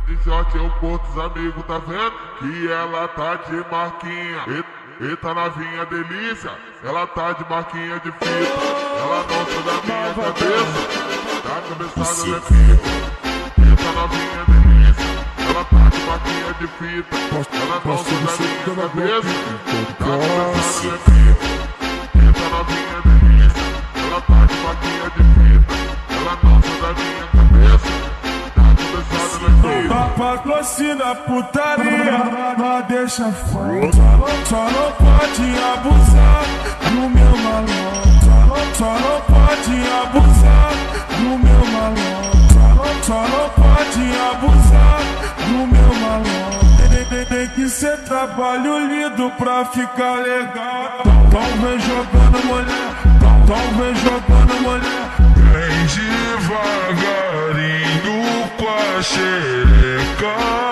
de short, eu curto os amigos, tá vendo? Que ela tá de marquinha. Eita novinha delícia, ela tá de marquinha de fita. Ela não sai da minha cabeça, tá cabeçada ela é pica. Eita novinha delícia, ela tá de marquinha de fita. Ela não sai da minha cabeça, tá cabeçada ela é pica. Eita novinha delícia, ela tá de marquinha de fita. Ela não sai da minha cabeça, tá cabeçada ela é pica. Patrocina putaria, não deixa fora. Só não pode abusar do meu malandro. Só não pode abusar do meu malandro. Só não pode abusar do meu malandro. Tem que ser trabalho lindo pra ficar legal. Então vem jogando mulher, então vem jogando mulher. Vem devagarinho com a xereca.